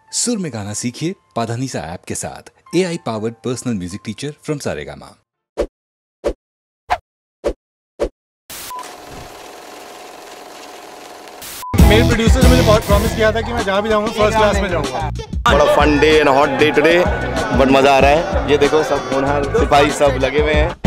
सुर में गाना सीखिए पाधानीसा ऐप के साथ। AI powered personal music teacher from Saregama. मेरे प्रोड्यूसर ने मुझे बहुत प्रॉमिस किया था कि मैं जहाँ भी जाऊँगा फर्स्ट क्लास में जाऊँगा। बड़ा fun day and hot day today, but मजा आ रहा है। ये देखो सब होनहार सिपाही सब लगे हुए हैं।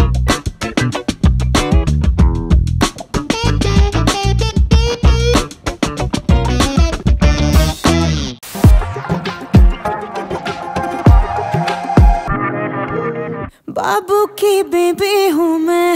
बाबू की बेबी हूँ मैं,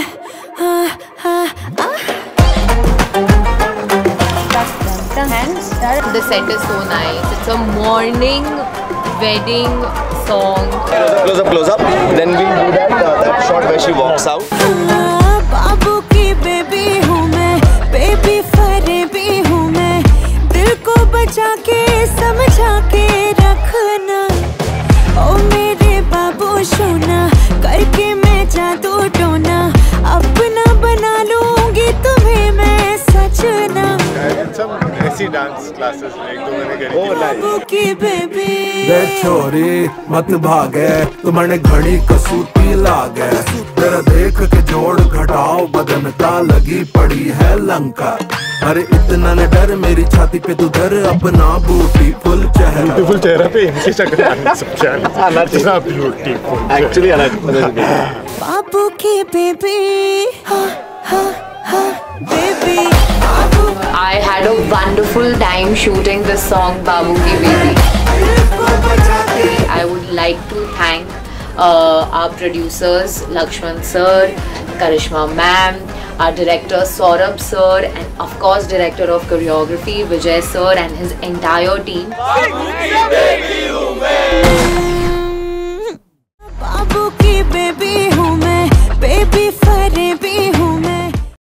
The set is so nice. It's a morning wedding song. Close up. Then we do that shot where she walks out. बाबू की बेबी हूँ मैं, बेबी फरेबी हूँ मैं, दिल को बचा के समझा के रखना। ओ मेरे बाबू सोना, करके मैं जादू टोना, अपना बना लूंगी तुम्हें मैं सजना। ऐसी डांस क्लासेस एक दो मैंने करी। बाबू की बेबी दे छोरी मत भागे, तुम्हारे घड़ी कसूती लागे, तेरा देख के जोड़ घटाओ बदन का लगी पड़ी है लंका। अरे इतना न डर मेरी छाती पे तू धर अपना ब्यूटीफुल चेहरा पे इनकी शक्ल Actually, बाबू की baby, baby. I had a wonderful time shooting this song, Babu Ki Baby. I would like to thank our producers, Lakshman sir, Karishma ma'am, our director Saurabh sir, and of course director of choreography Vijay sir and his entire team. बाबू की baby